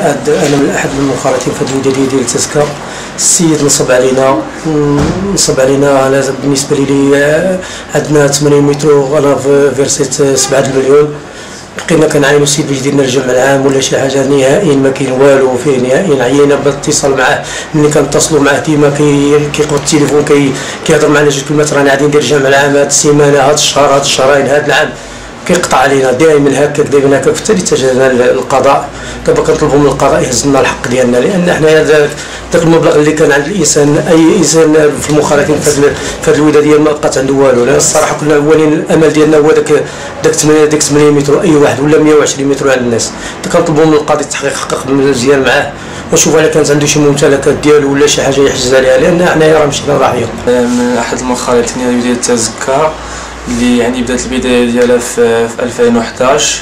انا من احد المنخرطين في هذه الوداديه ديال التزكى. السيد نصب علينا على بالنسبه لي عندنا 80 متر، انا فيرسيت 7 المليون. بقينا كنعاينوا السيد باش يدير لنا الجمع العام ولا شي حاجه، نهائيا ما كاين والو فيه نهائيا. عيينا بالاتصال معاه، ملي كنتصلوا معاه ديما كيقبض التليفون كيهضر معنا جوج كلمات رانا غادي ندير الجمع العام هاد السيمانه هاد الشهر هاد الشهرين هاد العام، كيقطع علينا دائما هكاك دائما هكاك. بالتالي اتجهنا للقضاء. دابا كنطلبوا من القضاء يهز لنا الحق ديالنا، لان حنا ذاك المبلغ اللي كان عند الانسان، اي انسان في المخالفين في هذه الوداديه ما بقات عنده والو. لان الصراحه كنا اولين الامل ديالنا هو داك 80 متر اي واحد ولا 120 متر على الناس. كنطلبوا من القاضي التحقيق حقق مزيان معاه ونشوفوا الا كانت عنده شي ممتلكات ديالو ولا شي حاجه يحجز عليها، لان حنايا راه مشينا ضحيه. من احد المنخرطين ديال التزكى اللي يعني بدات البدايه ديالها في 2011.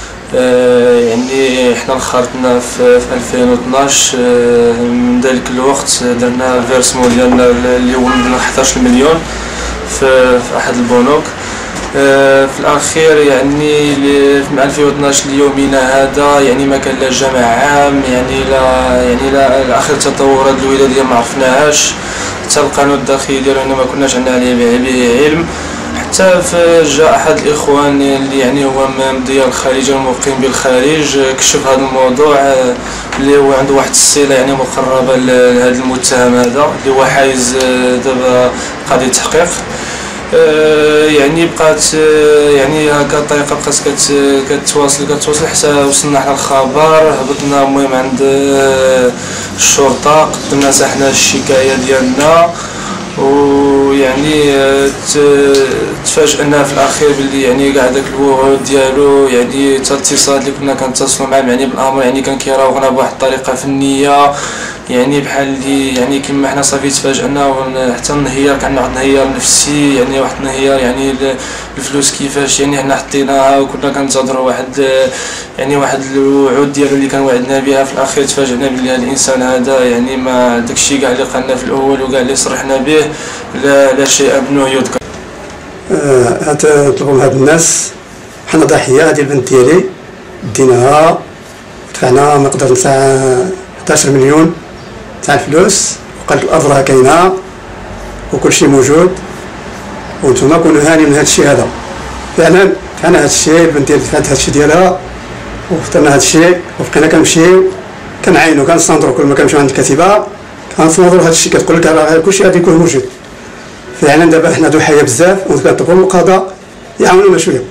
يعني حنا انخرطنا في 2012. من ذلك الوقت درنا فيرسمون ديالنا اللي هو من 11 مليون في احد البنوك. في الاخير يعني من 2012 ليومنا هذا يعني ما كان لا جمع عام، لا اخر تطورات الوداديه ما عرفناهاش، حتى القانون الداخلي ديالنا ما كناش عندنا عليه به علم. حتى جاء احد الاخوان اللي يعني هو مدير الخارجيه المقيم بالخارج، كشف هذا الموضوع اللي هو عنده واحد الصله يعني مقربه لهذا المتهم هذا اللي هو حايز دابا قضيه تحقيق. يعني بقات يعني هكا الطريقه بقات كتواصل حتى وصلنا حنا الخبر. هبطنا المهم عند الشرطه، قدمنا حنا الشكايه ديالنا، ويعني تفاجئنا في الاخير باللي يعني كاع داك الوعود ديالو يعني حتى الاتصالات اللي كنا كنتصلوا معاه يعني بالامر يعني كان كيراوغنا بواحد الطريقه فنيه، يعني بحال اللي يعني كما حنا صافي تفاجئنا حتى النهيار كان واحد النهيار نفسي، يعني واحد النهيار يعني الفلوس كيفاش يعني حنا حطيناها وكنا كنتظروا واحد الوعود ديالو اللي كان وعدنا بها. في الاخير تفاجئنا بلي هذا الانسان هذا يعني ما داكشي كاع اللي قالنا في الاول وكاع اللي صرحنا به لا شيء ابنه يذكر. طلبوا من هاد الناس، حنا ضحيه. هذه البنت ديالي ديناها دفعنا مقدار تاع 11 مليون تاع الفلوس، وقالت الارض راه كاينه وكل شيء موجود وانتم كونوا هاني من هذا الشيء هذا. فعلا هذا الشيء البنت ديالي دفعت هذا الشيء ديالها واخترنا هذا الشيء، وبقينا كنمشيو كنعاينوا كنستنظروا كل ما كنمشيو عند الكاتبه كنستنظروا هذا الشيء، كتقول لك راه كل شيء غادي يكون موجود. فعلا دابا حنا ضحيه بزاف وكنطلبوا من القضاء يعاونونا شويه.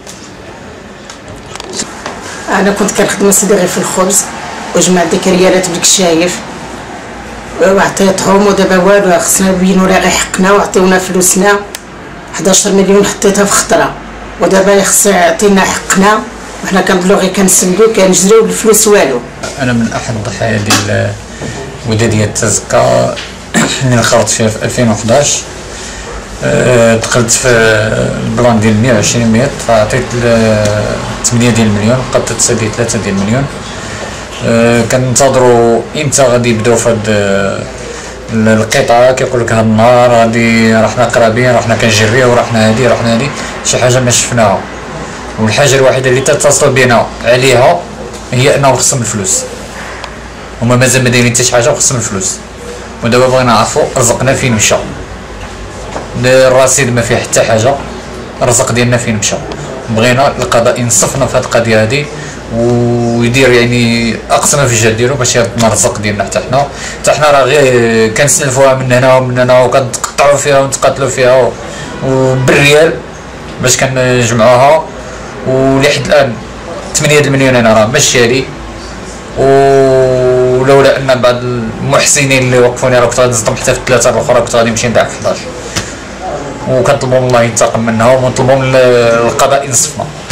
انا كنت كنخدم سيدي غير في الخبز وجمع ديك ريالات بديك الشايف وعطيتهم، ودابا والو خصنا نبينوا راه غير حقنا وعطيونا فلوسنا. 11 مليون حطيتها في خطره، ودابا خص يعطينا حقنا وحنا كنضلوا غير كنسندو كنجريو بالفلوس والو. انا من احد الضحايا ديال وداديه التزكى اللي انخرطت فيها في 2011. دخلت في البلان ديال 120 متر، فعطيت 8 ديال المليون، بقات تسالي 3 ديال المليون. كننتظروا امتى غادي يبداو في هاد القطعه. كيقول لك هاد النهار غادي راه حنا قرابين، راه حنا كنجريو، راه حنا هادي شي حاجه ما شفناها. والحاجه الوحيده اللي تتصل بينا عليها هي انه خصهم الفلوس، هما مازال ما دايرين حتى شي حاجه وخصهم الفلوس. ودابا بغينا نعرفوا رزقنا فين مشى، الرصيد ما فيه حتى حاجه، الرزق ديالنا فين مشى. بغينا القضاء ينصفنا في هذه القضيه هذه ويدير يعني اقصى ما في الجهد ديالو باش يردنا الرزق ديالنا. حتى حنا راه غير كنسلفوها من هنا ومن هنا وكنتقطعوا فيها ونتقاتلوا فيها بالريال باش كنجمعوها. ولحد الان 8 المليون انا راه ماشي شاري، ولولا ان بعض المحسنين اللي وقفوني راه كنت غادي نصدم حتى في الثلاثه الاخرى، كنت غادي نمشي نبيع في 11. وكنطلبوا من الله ينتقم منها ونطلبوا من القضاء ينصفنا.